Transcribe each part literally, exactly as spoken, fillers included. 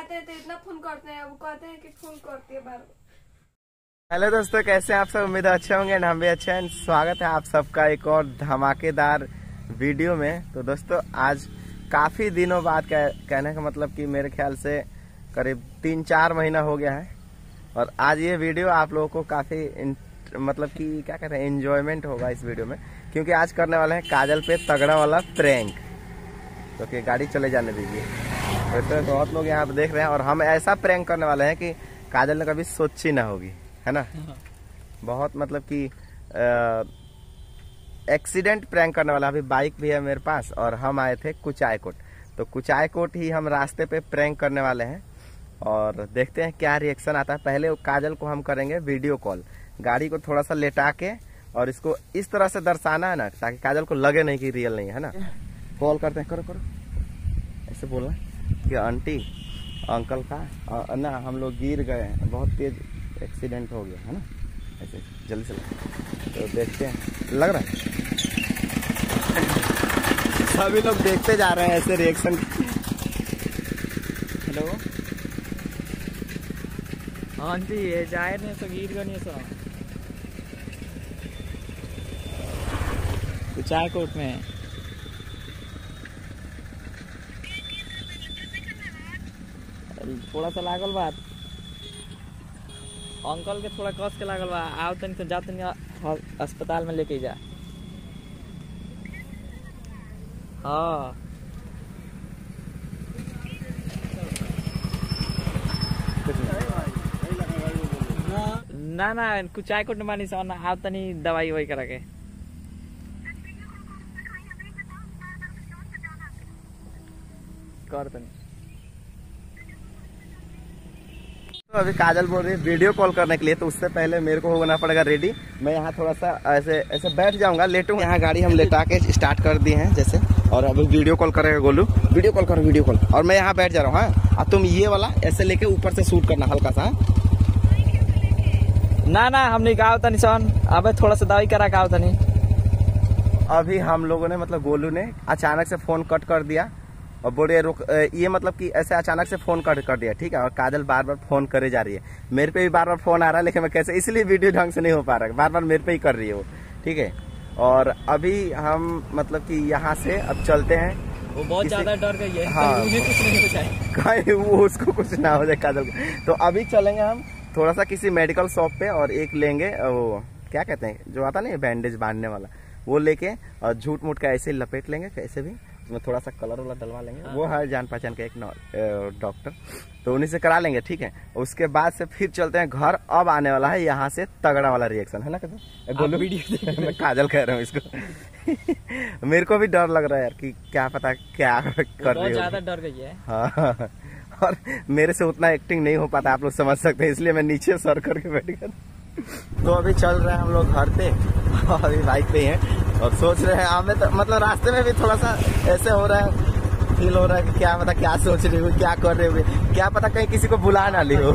आते हैं तो इतना फोन करते हैं, अब कहते हैं कि फोन करती है बार। हेलो दोस्तों, कैसे हैं आप सब? उम्मीद अच्छे होंगे, हम भी अच्छे हैं। स्वागत है आप सबका एक और धमाकेदार वीडियो में। तो दोस्तों आज काफ़ी दिनों बाद कह, कहने का मतलब कि मेरे ख्याल से करीब तीन चार महीना हो गया है, और आज ये वीडियो आप लोगों को काफ़ी मतलब कि क्या कहते हैं एंजॉयमेंट होगा इस वीडियो में, क्योंकि आज करने वाले हैं काजल पे तगड़ा वाला प्रैंक। तो कि गाड़ी चले जाने दीजिए। वैसे तो बहुत लोग यहाँ पे देख रहे हैं, और हम ऐसा प्रैंक करने वाले हैं कि काजल ने कभी सोची ना होगी, है ना। बहुत मतलब कि एक्सीडेंट प्रैंक करने वाला। अभी बाइक भी है मेरे पास, और हम आए थे कुचायकोट। तो कुचायकोट ही हम रास्ते पे प्रैंक करने वाले हैं, और देखते हैं क्या रिएक्शन आता है। पहले काजल को हम करेंगे वीडियो कॉल, गाड़ी को थोड़ा सा लेटा के, और इसको इस तरह से दर्शाना है ना ताकि काजल को लगे नहीं कि रियल नहीं है ना। कॉल करते हैं, करो करो ऐसे बोलना कि आंटी अंकल का ना हम लोग गिर गए हैं, बहुत तेज एक्सीडेंट हो गया है ना, ऐसे जल्दी से। तो देखते हैं, लग रहा है सभी लोग देखते जा रहे हैं ऐसे रिएक्शन। हेलो आंटी, ये जाए नहीं तो गिर गए नहीं सो कुचायकोट में। थोड़ा सा लागल बात अंकल के, थोड़ा कस के लागल बा। आओ तनी तो जा तनी अस्पताल में लेके जा। हाँ ना ना कुचायकोट में मानी सा, आओ तनी दवाई वही करा के। कर तनी। तो अभी काजल बोल रही है वीडियो कॉल करने के लिए, तो उससे पहले मेरे को होना पड़ेगा रेडी। मैं यहाँ थोड़ा सा ऐसे ऐसे बैठ जाऊंगा, लेटूंगा। यहाँ गाड़ी हम लेटा के स्टार्ट कर दिए हैं जैसे, और अभी वीडियो कॉल करेगा गोलू। वीडियो कॉल करो, वीडियो कॉल। और मैं यहाँ बैठ जा रहा हूँ। हाँ, अब तुम ये वाला ऐसे लेके ऊपर से शूट करना हल्का सा। ना ना हमने कहा तनी सन, अब थोड़ा सा दवाई करा का तनी। अभी हम लोगों ने मतलब गोलू ने अचानक से फोन कट कर दिया, और बोले रुक, ये मतलब कि ऐसे अचानक से फोन कट कर दिया, ठीक है। और काजल बार बार फोन करे जा रही है, मेरे पे भी बार बार फोन आ रहा है, लेकिन मैं कैसे, इसलिए वीडियो ढंग से नहीं हो पा रहा है, बार बार मेरे पे ही कर रही है वो, ठीक है। और अभी हम मतलब कि यहाँ से अब चलते हैं। वो बहुत ज्यादा डर गई है। हाँ, उन्हें कुछ नहीं हो जाए, कहीं वो उसको कुछ ना हो जाए काजल को। तो अभी चलेंगे हम थोड़ा सा किसी मेडिकल शॉप पे, और एक लेंगे वो क्या कहते हैं जो आता नहीं बैंडेज बांधने वाला, वो लेके और झूठ मूठ का ऐसे लपेट लेंगे कैसे भी, उसमें थोड़ा सा कलर वाला डलवा लेंगे। हाँ। वो है जान पहचान का एक डॉक्टर, तो उन्हीं से करा लेंगे, ठीक है। उसके बाद से फिर चलते हैं घर। अब आने वाला है यहाँ से तगड़ा वाला रिएक्शन, है ना। कहते गोलू वीडियो मैं काजल कह रहा हूँ इसको। मेरे को भी डर लग रहा है यार कि क्या पता क्या कर रही हो। ज्यादा डर गई है। हाँ, और मेरे से उतना एक्टिंग नहीं हो पाता, आप लोग समझ सकते हैं, इसलिए मैं नीचे सर करके बैठ गया। तो अभी चल रहे हैं हम लोग घर पे, अभी बाइक पे हैं, और सोच रहे हैं हमें तो मतलब रास्ते में भी थोड़ा सा ऐसे हो रहा है, फील हो रहा है कि क्या पता क्या सोच रहे हो, क्या कर रहे हो, क्या पता कहीं किसी को बुला ना ली हो।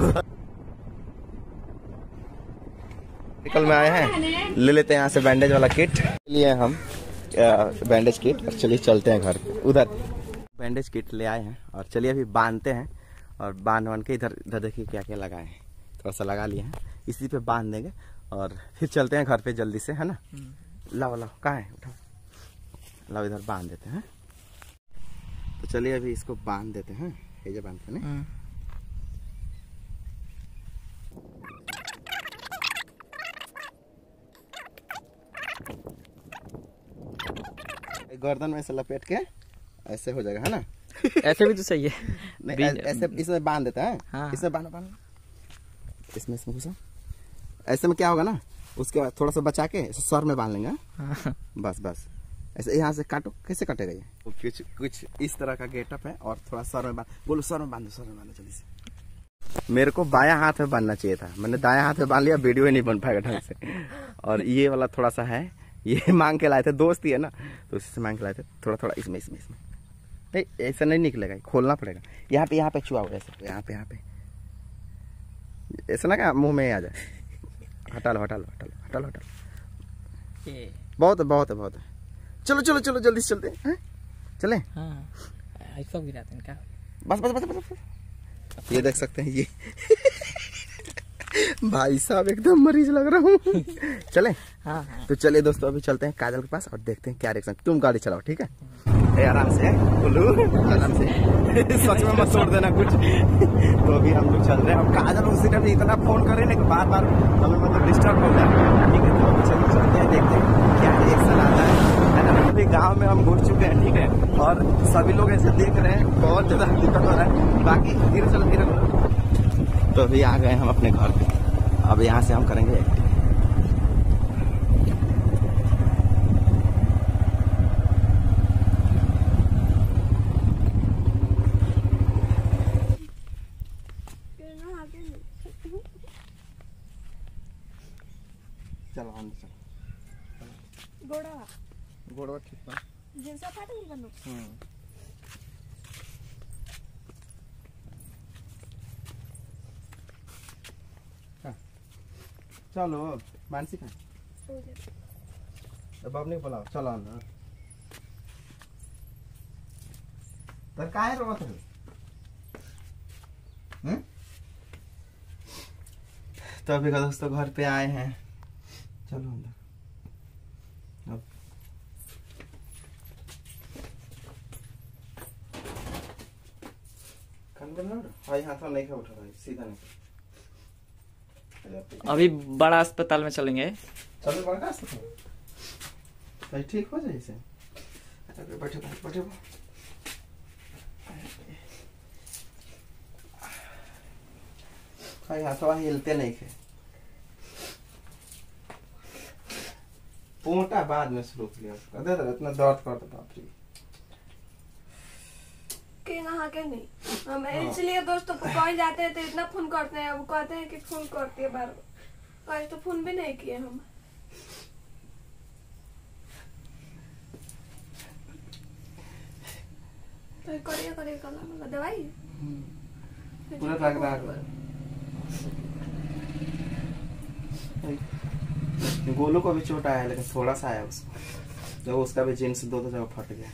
निकल में आए हैं, ले लेते हैं यहाँ से बैंडेज वाला किट लिए हम, बैंडेज किट। और चलिए चलते हैं घर पे। उधर बैंडेज किट ले आए हैं, और चलिए अभी बांधते हैं। और बांध बांध के इधर इधर देखिए क्या क्या लगाए हैं, थोड़ा सा लगा लिए हैं, इसी पे बांध देंगे, और फिर चलते हैं घर पे जल्दी से, है ना। लाओ लाओ, कहाँ है, उठाओ, लाओ इधर बांध देते हैं। तो चलिए अभी इसको बांध देते हैं, ये जो बांधते हैं। गर्दन में से लपेट के ऐसे हो जाएगा, है ना। ऐसे भी तो सही है। नहीं, ऐसे इसमें बांध देते हैं। हाँ। इसमें बांधो बांधो, इसमें इसमें घुसा। ऐसे में क्या होगा ना, उसके बाद थोड़ा सा बचा के सर में बांध लेंगे। हाँ। बस बस ऐसे यहाँ से काटो। कैसे कटेगा ये, कुछ कुछ इस तरह का गेटअप है, और थोड़ा सर में बांध, बोलो सर में बांधो, सर में बांधो जल्दी से। मेरे को बायां हाथ में बांधना चाहिए था, मैंने दायां हाथ में बांध लिया, वीडियो ही नहीं बन पाएगा ढंग से। और ये वाला थोड़ा सा है, ये मांग के लाए थे, दोस्त ही है ना, तो उससे मांग के लाए थे। थोड़ा थोड़ा इसमें इसमें इसमें नहीं, ऐसा नहीं निकलेगा, खोलना पड़ेगा। यहाँ पे यहाँ पे छुआ हुआ ऐसे, यहाँ पे यहाँ पे ऐसा ना क्या मुंह में आ जाए। हटा लो हटा लो हटा लो हटा लो हटा लो, बहुत है बहुत है बहुत है। चलो चलो चलो जल्दी से चलते हैं, चले। हाँ, ऐसा गिराते हैं क्या? बस बस बस बस, बस। ये देख सकते हैं ये भाई साहब एकदम मरीज लग रहा हूँ। चले हाँ हाँ। तो चलिए दोस्तों अभी चलते हैं काजल के पास और देखते हैं क्या रिएक्शन। तुम गाड़ी चलाओ ठीक है, ए, आराम से बोलू आराम से सच में मत छोड़ देना कुछ। तो अभी हम लोग चल रहे हैं। अब काजल उसी टाइम इतना फोन करे ना कि बार बार हमें मतलब डिस्टर्ब हो गया। ठीक है तो अभी चलिए चलते हैं, देखते हैं क्या रिएक्शन आता है। अभी गाँव में हम घुस चुके हैं ठीक है, और सभी लोग ऐसे देख रहे हैं, बहुत ज्यादा दिक्कत हो रहा है। बाकी धीरे चलो धीरे बोलो। तो अभी आ गए हम अपने घर पे, अब यहाँ से हम करेंगे चलो हम चलो गोड़ा गोड़वा ठीक बा। जिनसा फाटे नहीं बनो हम्म चलो मानसी का अब नहीं बोलाओ चलो ना तर काहे रोवत है? हैं तो अभी का दोस्तों घर पे आए हैं, चलो अंदर। अब कान बना भाई हाथ में नहीं खा उठा भाई सीधा नहीं। अभी बड़ा अस्पताल में चलेंगे। चलो बड़ा अस्पताल भाई ठीक हो जाए इसे। अरे बैठो बैठो भाई हाथवा हिलते नहीं थे, पोटा बाद में शुरू किया उसका दे दे इतना दर्द करता बाप रे के नहा के नहीं। हम इसलिए दोस्तों को कहीं जाते हैं तो इतना फोन करते हैं, वो कहते हैं कि फोन करती है बार बार। आज तो फोन भी नहीं किए हम। तो करिए करिए कल दवाई पूरा लग रहा है। गोलू को भी चोट आया लेकिन थोड़ा सा आया उसको, जब उसका भी जींस दो दो जगह फट गया,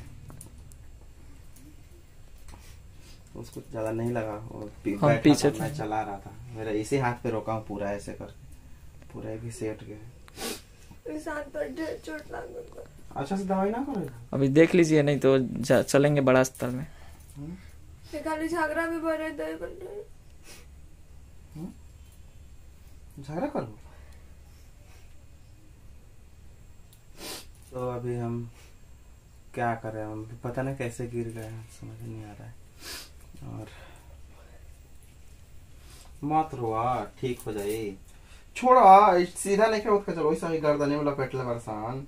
उसको ज्यादा नहीं लगा। और हम पीछे मैं चला रहा था, मेरा इसी हाथ पे रोका हूँ पूरा ऐसे करके, पूरा भी सेट गया। इस हाथ पर ढेर चोट लग गई। अच्छा से दवाई ना करेगा अभी देख लीजिए, नहीं तो चलेंगे बड़ा अस्पताल में। खाली झगड़ा भी बढ़ रहे झगड़ा करो। तो अभी हम क्या करें, हम पता नहीं कैसे गिर गए, समझ नहीं आ रहा है। और मत रोआ, ठीक हो जाए, छोड़ा सीधा नहीं क्या उसका। चलो ऐसा ही गर्दन में लपेट ले बरसान,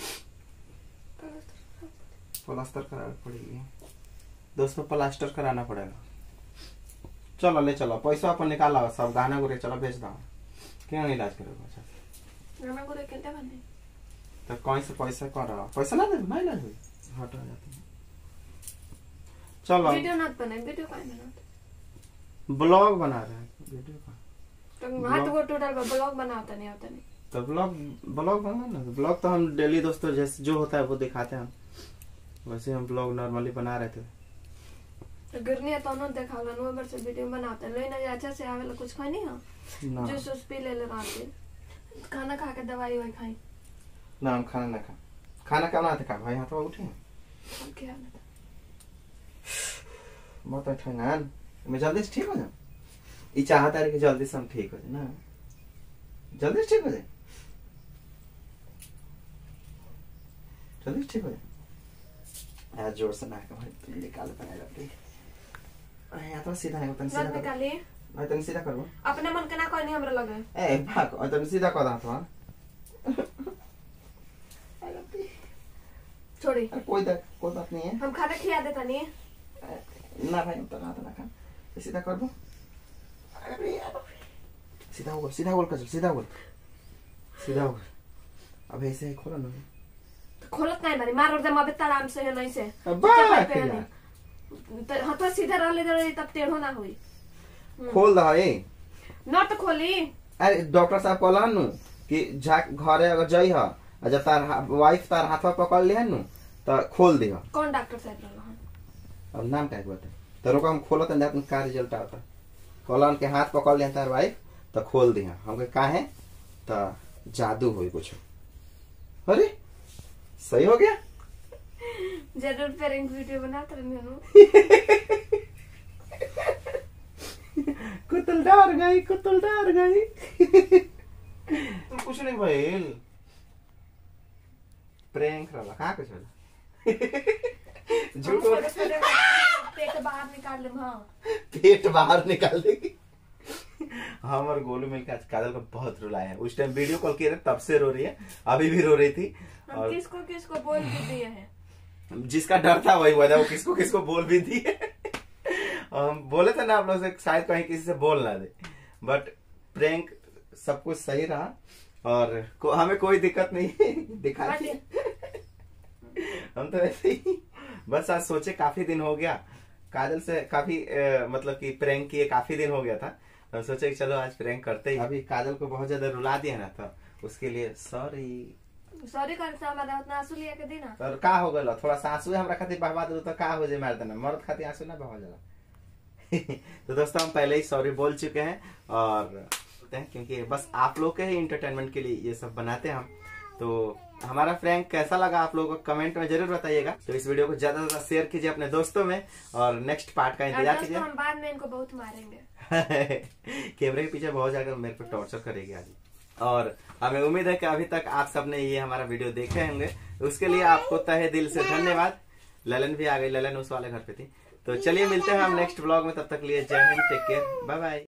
प्लास्टर कराना पड़ेगी दोस्तों, प्लास्टर कराना पड़ेगा। चलो ले चलो, पैसा अपन निकाला सब गहना गुरे, चलो भेज दो। क्यों नहीं इलाज करोगे? अच्छा गहना गुरे कितने बने तो कहीं से पैसा कर रहा, पैसा ना दे नहीं इलाज हुई हट आ जाती है। चलो वीडियो ना बने, वीडियो का बना, ब्लॉग बना रहे हैं वीडियो का। तो हाथ वो टोटल ब्लॉग बनाता नहीं होता नहीं। तो ब्लॉग ब्लॉग बना ना, ब्लॉग तो हम डेली दोस्तों जैसे जो होता है वो दिखाते हैं, वैसे हम ब्लॉग नॉर्मली बना रहे थे। तो गिरनी है तो उन्होंने देखा लो नो बार से वीडियो बनाते ले ना अच्छा से आवेला कुछ खाई नहीं हां, जूस उस पी ले ले रात के, खाना खा के दवाई वही खाई ना। हम खाना ना खा, खाना कब बनाते का भाई हाथ में उठे हम क्या ना बहुत अच्छा ना, मैं जल्दी से ठीक हो जाऊं। ये चाहता है कि जल्दी से हम ठीक हो जाए ना, जल्दी से ठीक हो जाए, जल्दी से ठीक हो जाए। यार जोर से ना का भाई तुम निकाल पाएगा प्लीज। अरे या तो सीधा नहीं होता, सीधा कर निकाली भाई, तुम सीधा करो अपने मन के ना कोई नहीं हमरा लगे। ए भाग, और तुम सीधा कर दो तो छोड़ी, कोई बात कोई बात नहीं है, हम खाना खिला देता नहीं ना भाई तो ना तो ना खा, सीधा कर दो। सीधा हो, सीधा बोल कर, सीधा बोल, सीधा हो। अब ऐसे ही खोलो ना, खोलत नहीं मारी मार दे मबे आराम से है नहीं से तो हाथ सीधा रह ले दे तब टेढ़ो ना होई। खोल दो ए ना तो खोली। अरे डॉक्टर साहब कहलन नु कि झाक घरे अगर जई ह जब तार वाइफ तार हाथवा पकड़ ले नु त खोल दे। कौन डॉक्टर साहब रहल हन? अब नाम का बता तो रोका हम खोलत ना का रिजल्ट आता कॉलन के हाथ पकड़ लिया तार वाइफ तो खोल दिया हम का है तो जादू हो कुछ। अरे सही हो गया। जरूर प्रैंक वीडियो बनाते रहने कुतल डर गई कुतल डर गई। कुछ नहीं भाई प्रैंक रहा कहाँ कुछ झूठ पेट बाहर निकाल ले। हाँ पेट बाहर निकाल देगी। हम और गोलू मिलकर आज काजल को बहुत रुलाया है। उस टाइम वीडियो कॉल किए थे तब से रो रही है, अभी भी रो रही थी। और किसको किसको बोल भी दिए हैं। जिसका डर था वही हुआ था, वो किसको किसको बोल भी दिए। हम बोले थे ना आप लोग से शायद कहीं किसी से बोल ना दे, बट प्रैंक सब कुछ सही रहा और को, हमें कोई दिक्कत नहीं दिखा। हम तो ऐसे ही बस आज सोचे काफी दिन हो गया काजल से काफी ए, मतलब कि प्रैंक किए काफी दिन हो गया था। हम सोचे कि चलो आज प्रैंक करते ही। अभी काजल को बहुत ज्यादा रुला दिया ना तो उसके लिए सॉरी सॉरी करता हमारा उतना आंसू लिया के देना। तो का हो गलो थोड़ा सा आंसू हमरा खातिर बहवा दो तो का हो जाए मार देना, मर्द खातिर आंसू ना बहा जाला। तो दोस्तों हम पहले ही सॉरी बोल चुके हैं और क्योंकि बस आप लोग के ही इंटरटेनमेंट के लिए ये सब बनाते हैं हम। तो हमारा प्रैंक कैसा लगा आप लोगों को कमेंट में जरूर बताइएगा। तो इस वीडियो को ज्यादा से ज्यादा शेयर कीजिए अपने दोस्तों में और नेक्स्ट पार्ट का इंतजार कीजिए। हम बाद में इनको बहुत मारेंगे। कैमरे के पीछे बहुत जाकर मेरे पे टॉर्चर करेगी आज। और हमें उम्मीद है कि अभी तक आप सबने ये हमारा वीडियो देखे होंगे, उसके लिए आपको तहे दिल से धन्यवाद। ललन भी आ गई, ललन उस वाले घर पे थी। तो चलिए मिलते हैं हम नेक्स्ट ब्लॉग में, तब तक लिए जय Hind, take care, bye bye.